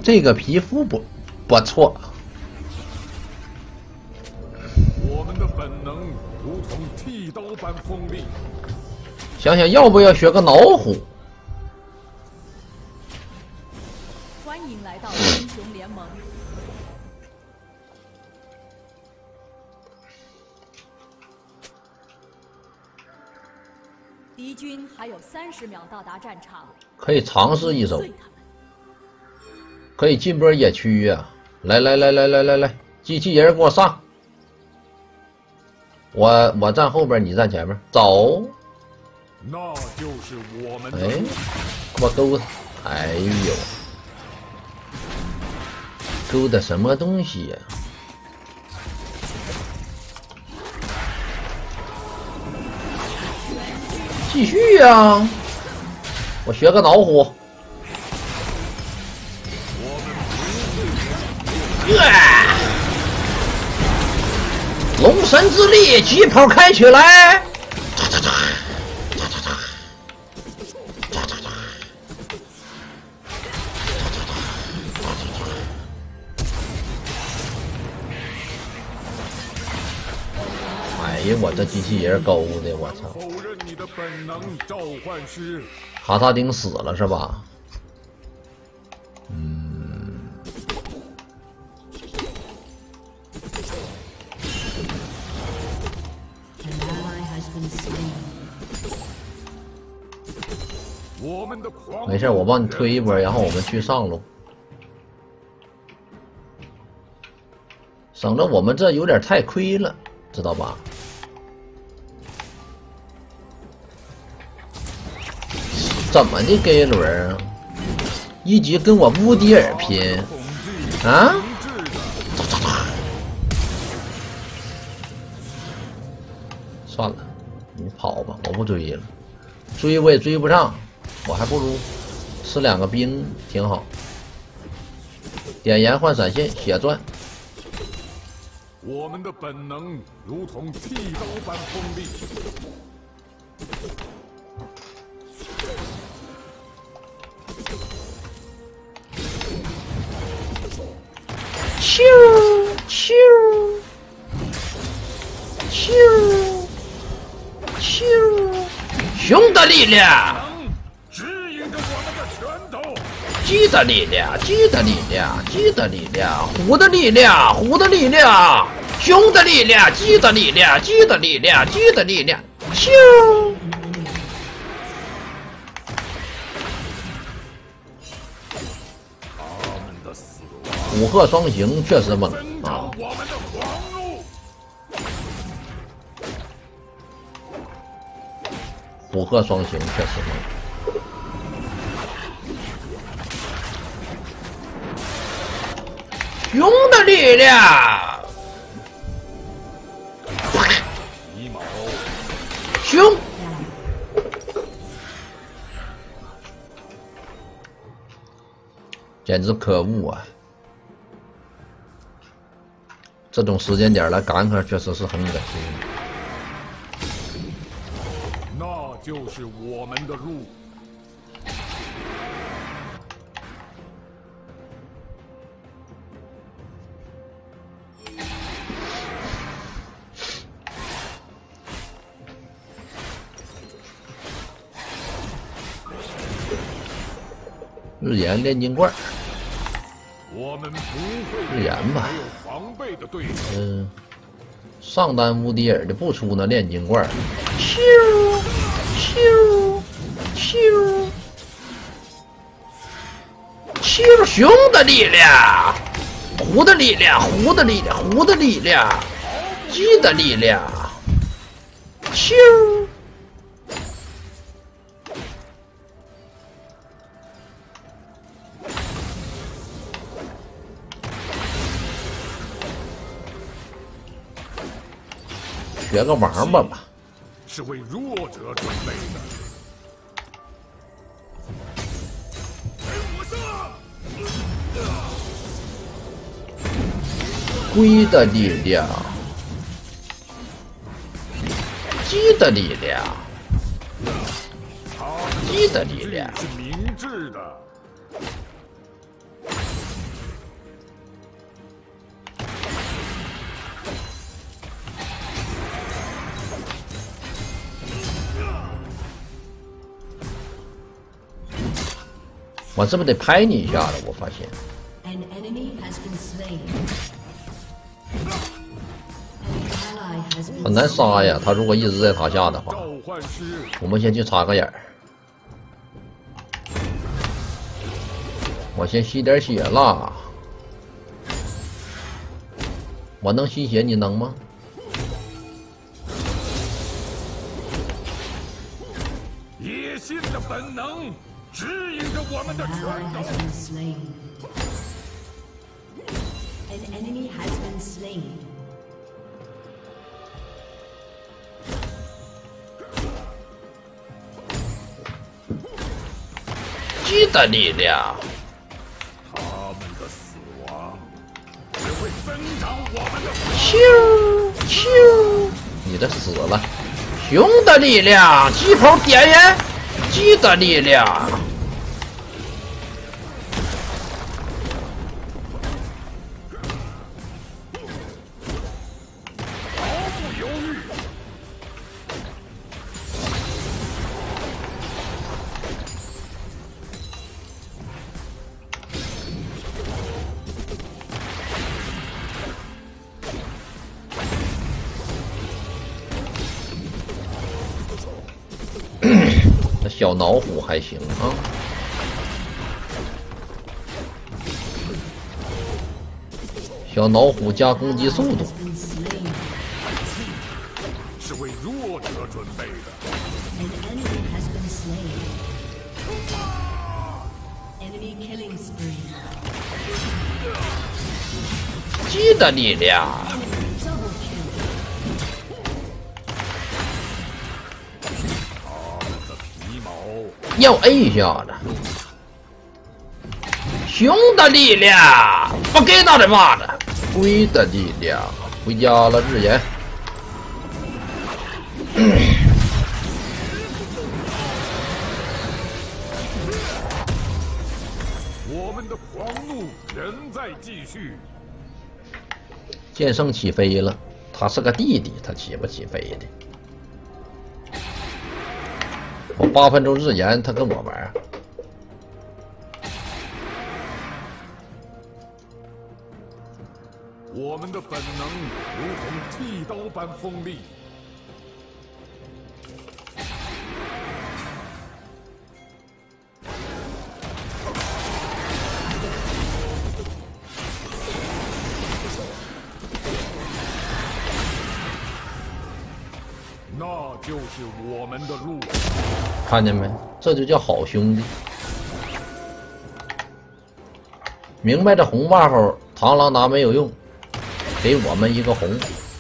这个皮肤不错。 我们的本能如同剃刀般锋利。 想想要不要学个老虎？ 欢迎来到英雄联盟。敌军还有30秒到达战场， 可以尝试一手，可以进波野区啊！来，机器人给我上！我站后边，你站前面，走！ 那就是我们的。 哎，给我勾他！哎呦，勾的什么东西呀、继续呀！我学个老虎。龙神之力，疾跑开起来！哎呀，我这机器人勾的，我操！ 否认你的本能，召唤师。 哈萨丁死了是吧？ 我们的狂没事，我帮你推一波，然后我们去上路，省得我们这有点太亏了，知道吧？怎么的，盖伦啊？一局跟我乌迪尔拼啊？算了，你跑吧，我不追了，追我也追不上，我还不如吃2个兵挺好。点燃换闪现，血钻。 我们的本能如同剃刀般锋利。 咻咻咻咻！熊的力量， 指引着我们的拳头。 鸡的力量，鸡的力量，鸡的力量，虎的力量，虎的力量，熊的力量，鸡的力量，鸡的力量，鸡的力量，咻！虎鹤双形确实猛啊！ 我们的狂怒。 虎鹤双形确实猛。熊的力量，熊，简直可恶啊！这种时间点来赶可确实是很恶心。 那就是我们的路。 日炎炼金罐， 我们不会日炎吧？ 没有防备的对手。 上单乌迪尔的不出那炼金罐，咻咻咻咻！熊的力量，虎的力量，虎的力量，虎的力量，鸡的力量，咻！学个王八吧， 是为弱者准备的。 龟的力量，鸡的力量，鸡的力量， 是明智的。 我是不是得拍你一下子？我发现。 An enemy has been slain. An ally has been 很难杀呀，他如果一直在塔下的话， 召唤师， 我们先去插个眼儿。我先吸点血啦。我能吸血，你能吗？ 野心的本能指引着我们的 An 拳 ally 头 has。been slain. An enemy has been slain. 鸡的力量， 他们的死亡只会增长我们的咻咻，你这死了。熊的力量，鸡头点燃，鸡的力量。 毫不犹豫。 这小老虎还行啊。小老虎加攻击速度， Been slain. 是为弱者准备的。 An enemy has been slain. Enemy killing spree. 鸡的力量， Double kill. 他们的皮毛要 A 一下子。熊的力量，不给他的妈的！龟的力量，回家了，日炎。 我们的狂怒仍在继续。 剑圣起飞了，他是个弟弟，他起不起飞的？我8分钟日炎，他跟我玩。 我们的本能如同剃刀般锋利。那就是我们的路。 看见没？这就叫好兄弟。明白这红 buff 螳螂拿没有用，给我们一个红。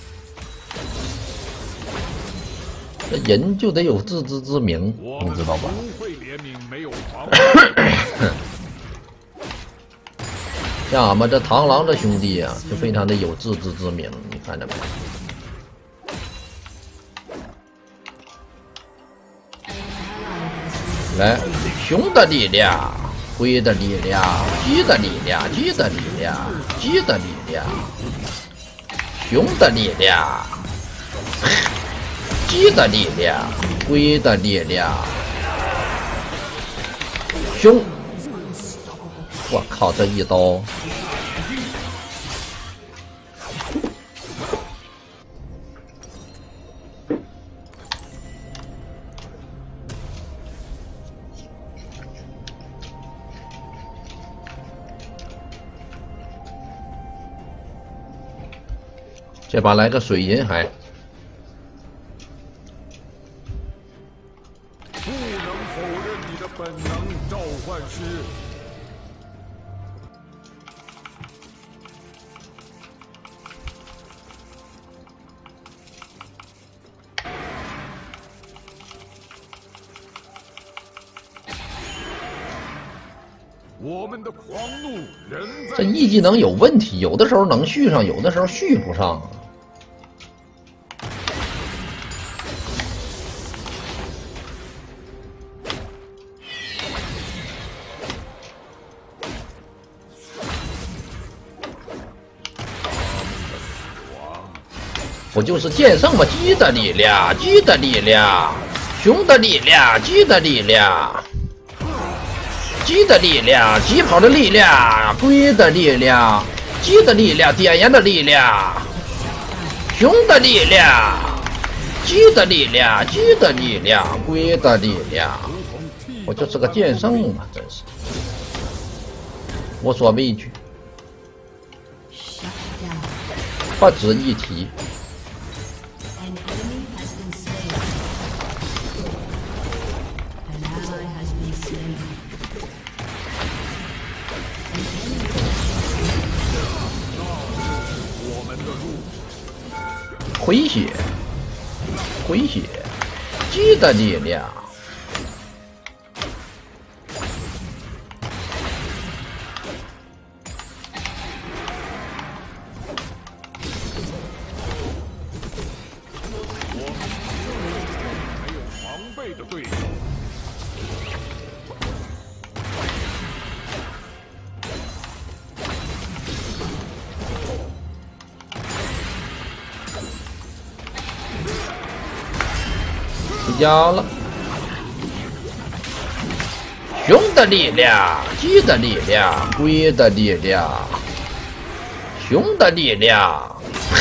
这人就得有自知之明， 我们你知道吧？ 不会怜悯没有防像俺们这螳螂这兄弟啊，就非常的有自知之明，你看着没？来，熊的力量，龟的力量，鸡的力量，鸡的力量，鸡的力量，熊的力量，鸡的力量，龟的力量，熊！我靠，这一刀！这把来个水银还。 不能否认你的本能，召唤师。我们的狂怒仍在。 这 E 技能有问题，有的时候能续上，有的时候续不上啊。不就是剑圣吗？鸡的力量，鸡的力量，熊的力量，鸡的力量。 鸡的力量，鸡跑的力量，龟的力量，鸡的力量，点燃的力量，熊的力量，鸡的力量，鸡的力量，龟的力量。我就是个剑圣嘛，真是。我说为一句，不值一提。 An enemy has been slain. An ally has been slain. An enemy has been slain. 回血，回血，鸡的力量。 的对手。 回家了。熊的力量，鸡的力量，龟的力量，熊的力量，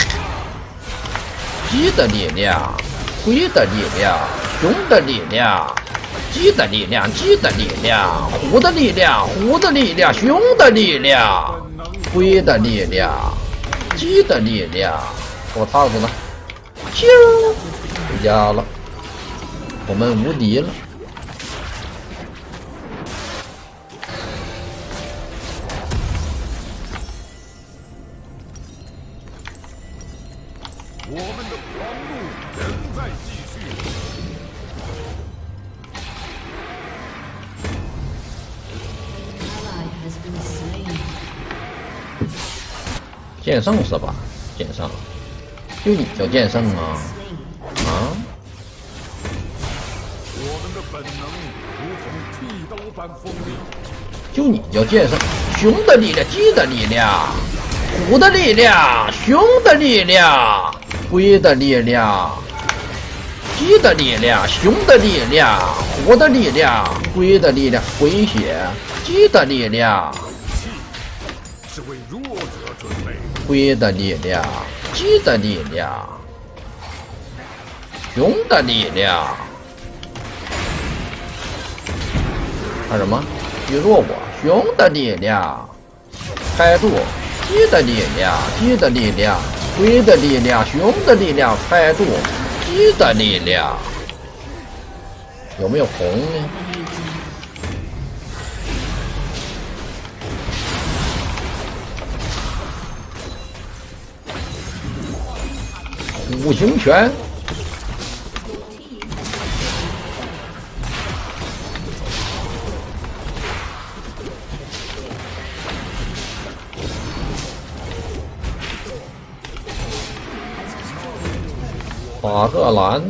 鸡的力量，龟的力量，熊的力量，鸡的力量，鸡的力量，虎的力量，虎的力量，熊的力量，龟的力量，鸡的力量，我套子呢？咻，回家了，我们无敌了。 我们的狂怒仍在继续。 Ally has been slain. 剑圣是吧？剑圣，就你叫剑圣啊？ Slain. 啊？ 我们的本能如同剃刀般锋利。 就你叫剑圣？熊的力量，鸡的力量，虎的力量，熊的力量，龟的力量，鸡的力量，熊的力量，虎的力量，龟的力量，回血，鸡的力量， 是为弱者准备。 龟的力量，鸡的力量，熊的力量。看什么？虚弱我，熊的力量，开度，鸡的力量，鸡的力量，龟的力量，熊的力量，开度，鸡的力量。有没有红呢？五行拳。法克兰，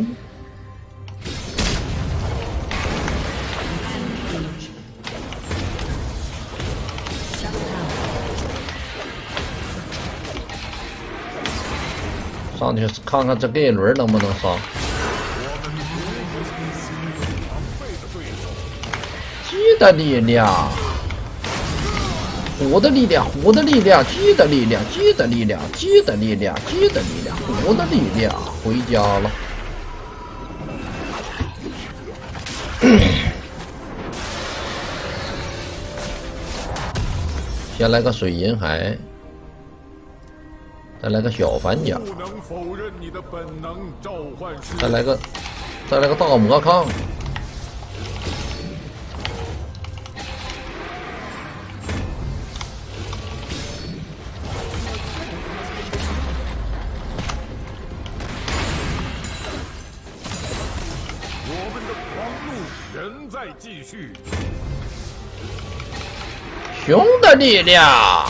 上去看看这一轮能不能杀。鸡的力量，虎的力量，虎的力量，鸡的力量，鸡的力量，鸡的力量，鸡的力量，虎的力量，回家了。先来个水银海，再来个小反甲， 不能否认你的本能，召唤师。 再来个大魔抗。 我们的狂怒仍在继续。 熊的力量，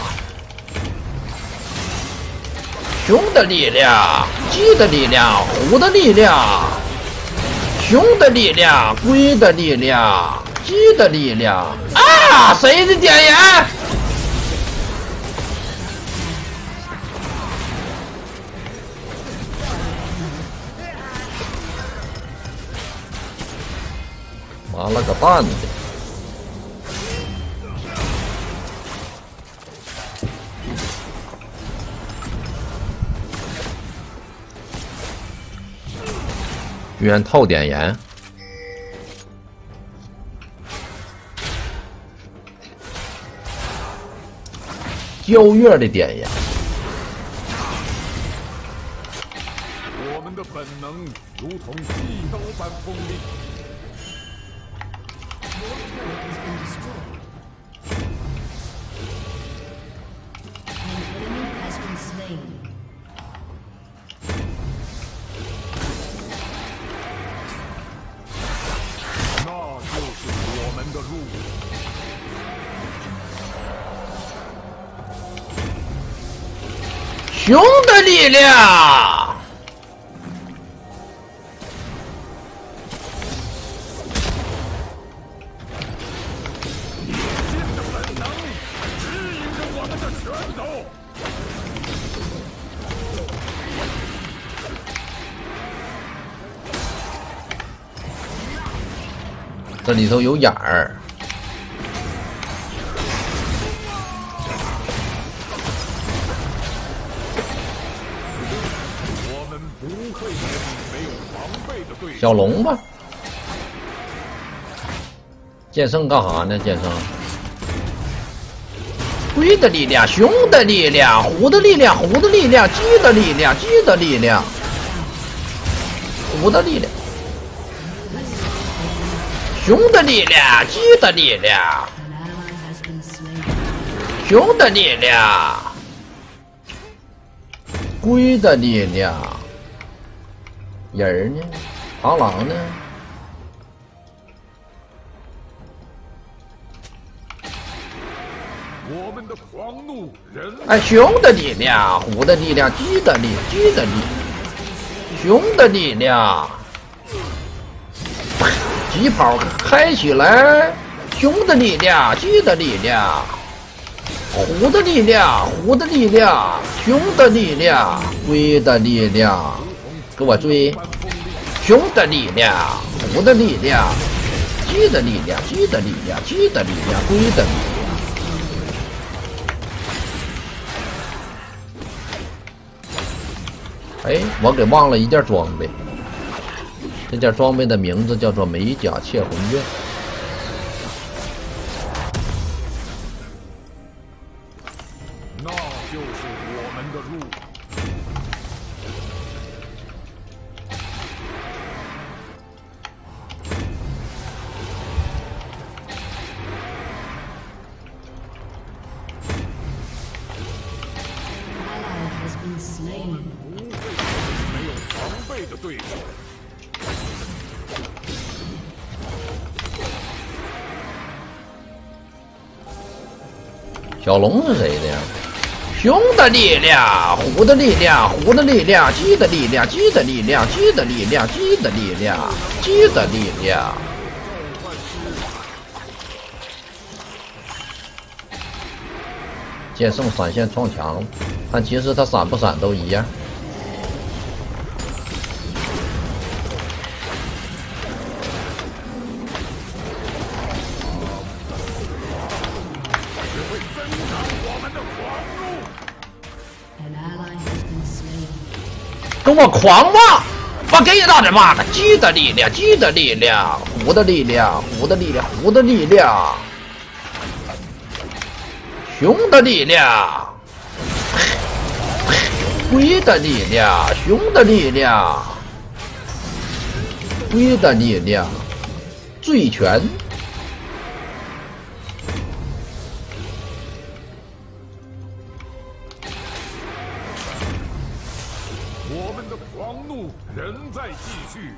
熊的力量，鸡的力量，虎的力量，熊的力量，龟的力量，鸡的力量啊！谁的点燃？完了个蛋的！ 冤透点盐。焦月的点盐。 我们的本能如同剃刀般锋利。 熊的力量， 野性的本能指引着我们的拳头。 这里头有眼儿。 小龙吧，剑圣干啥呢？剑圣，龟的力量，熊的力量，虎的力量，虎的力量，鸡的力量，鸡的力量，虎的力量，熊的力量，鸡的力量，熊的力量，龟的力量。 人儿呢？螳螂呢？ 我们的狂怒，人哎，熊的力量，虎的力量，鸡的力，熊的力量，疾跑开起来，熊的力量，鸡的力量，虎的力量，熊的力量，龟的力量。 给我追！熊的力量，虎的力量，鸡的力量，龟的力量。哎，我给忘了一件装备，这件装备的名字叫做美甲窃魂卷。 那就是我们的路。 对手， 小龙是谁的呀？熊的力量，虎的力量，鸡的力量，剑圣闪现撞墙，但其实他闪不闪都一样。 跟我狂妄！我给你大嘴巴子！鸡的力量，虎的力量，熊的力量，龟的力量，熊的力量，龟的力量，醉拳。 我们的狂怒仍在继续。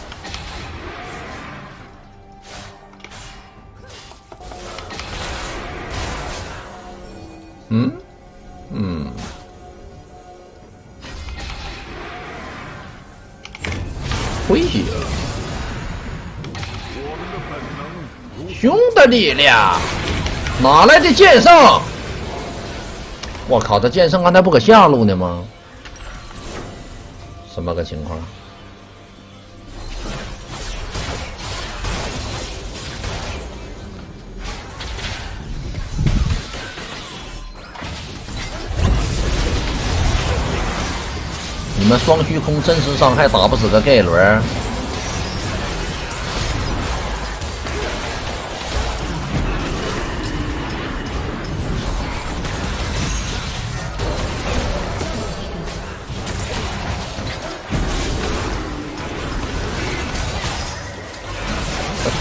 回血。 我们的本能， 熊的力量，哪来的剑圣？我靠，这剑圣刚才不搁下路呢吗？ 什么个情况？你们双虚空真实伤害打不死个盖伦？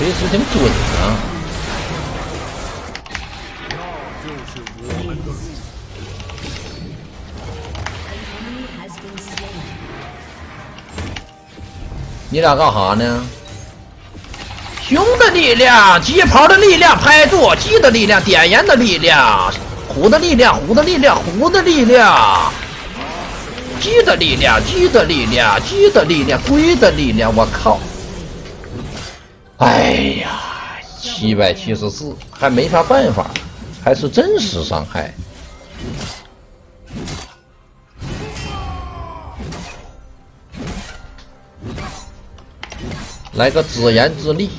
锤石挺准啊！ 那就是我们的路。 Enemy has been slain. 你俩干啥呢？熊的力量，疾跑的力量，拍住鸡的力量，点燃的力量，虎的力量，虎的力量，虎的力量，鸡的力量，鸡的力量，鸡的力量，龟的力量，我靠！哎呀，774还没啥办法，还是真实伤害。来个自言自立，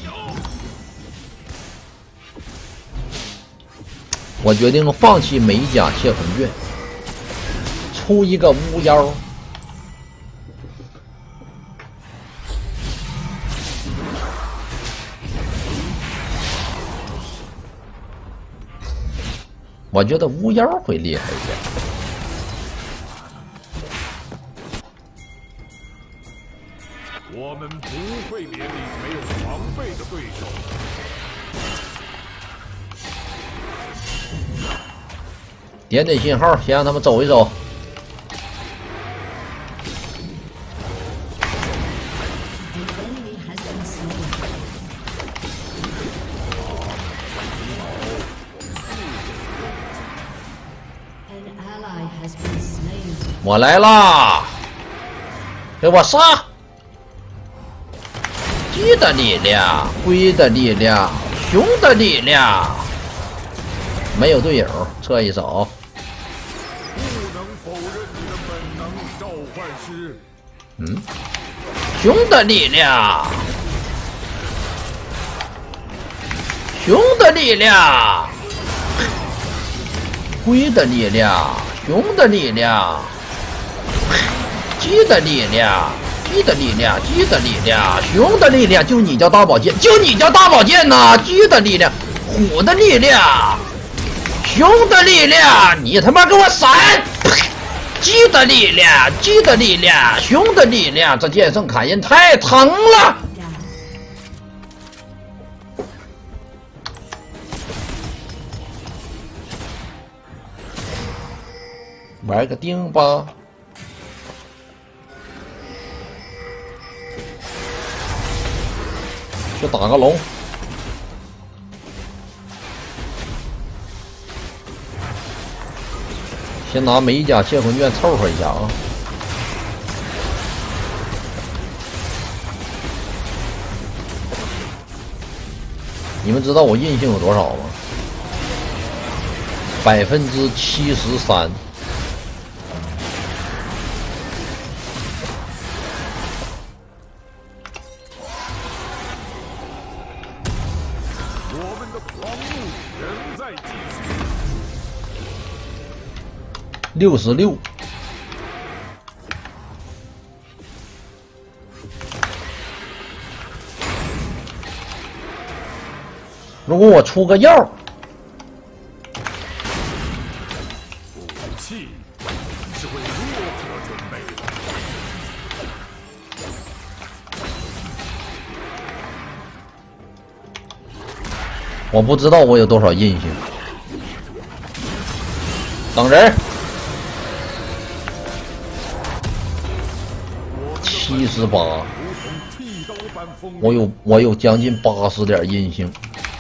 我决定放弃美甲窃魂卷，出一个巫妖。我觉得巫妖会厉害一点。 我们不会连理没有防备的对手。 点点信号，先让他们走一走。我来啦！给我杀！ 鸡的力量，龟的力量，熊的力量，没有队友，撤一手。 不能否认你的本能，召唤师。 熊的力量，熊的力量，龟的力量，熊的力量，鸡的力量。 鸡的力量，鸡的力量，熊的力量，就你叫大宝剑，就你叫大宝剑呐！鸡的力量，虎的力量，熊的力量，你他妈给我闪！鸡的力量，鸡的力量，熊的力量，这剑圣砍人太疼了。玩个钉吧。 就打个龙，先拿美甲窃魂卷凑合一下啊！你们知道我韧性有多少吗？73%。 66，如果我出个药， 武器是为弱者准备的。 我不知道我有多少韧性。等人。 78，我有将近80点韧性，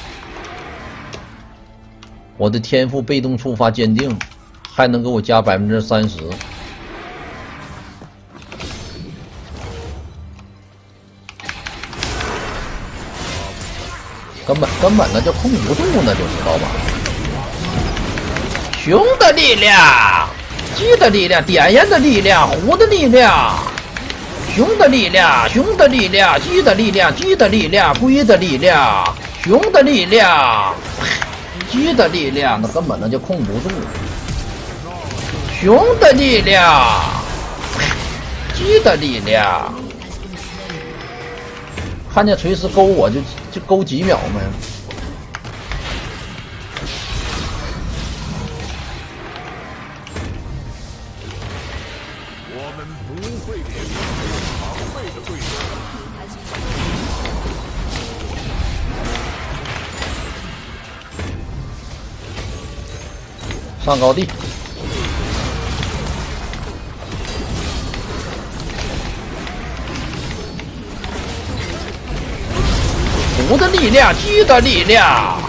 我的天赋被动触发鉴定还能给我加30%，根本那就控不住，那就知道吧？熊的力量，鸡的力量，点燃的力量，虎的力量。 熊的力量，熊的力量，鸡的力量，鸡的力量，龟的力量，熊的力量，鸡的力量，那根本那就控不住。熊的力量，鸡的力量，看见锤石勾我就勾几秒没。 我们不会连防备的对手。 上高地。虎的力量，鸡的力量。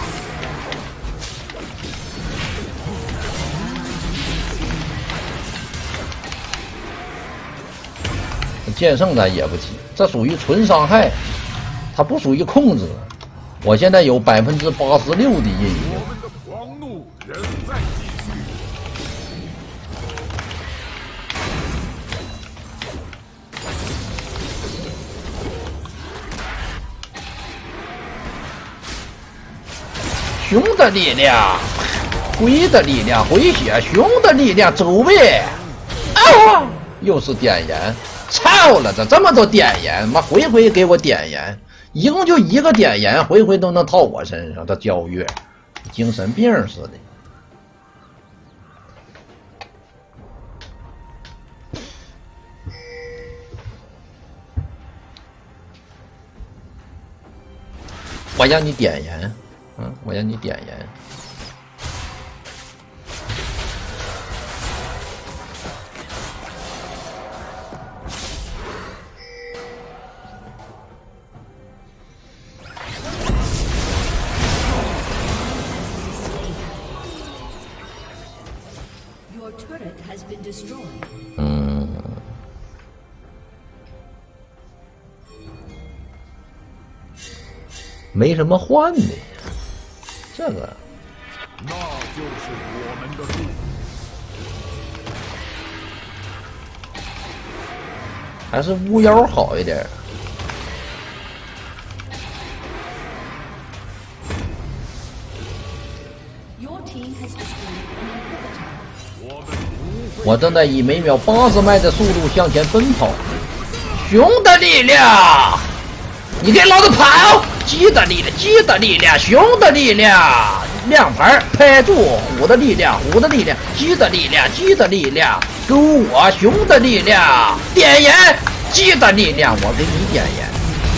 剑圣咱也不急，这属于纯伤害，它不属于控制。我现在有86%的印影。 我们的狂怒仍在继续。 熊的力量，龟的力量，回血，熊的力量，走位。啊！又是点燃。操了，这么多点燃，妈回回给我点燃，一共就一个点燃，回回都能套我身上，这焦月，精神病似的。我让你点燃，我让你点燃。没什么换的，这个那就是我们的路。 还是巫妖好一点。我正在以每秒80迈的速度向前奔跑。熊的力量，你给老子跑！鸡的力量，鸡的力量，熊的力量，亮牌拍住！虎的力量，虎的力量，鸡的力量，鸡的力量，勾我！熊的力量，点燃！鸡的力量，我给你点燃。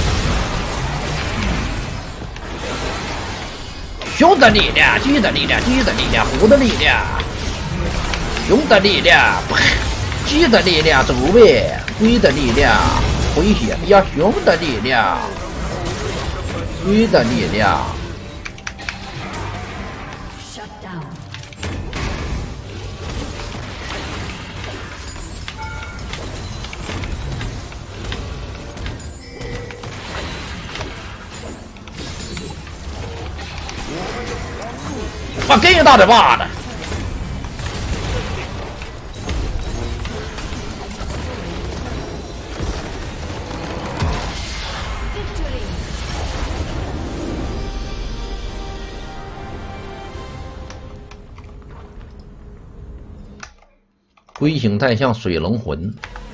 熊的力量，鸡的力量，鸡的力量，虎的力量，熊的力量，鸡的力量，走位，龟的力量，回血呀，熊的力量。龟的力量，我给你大嘴巴子！龟形态像水龙魂。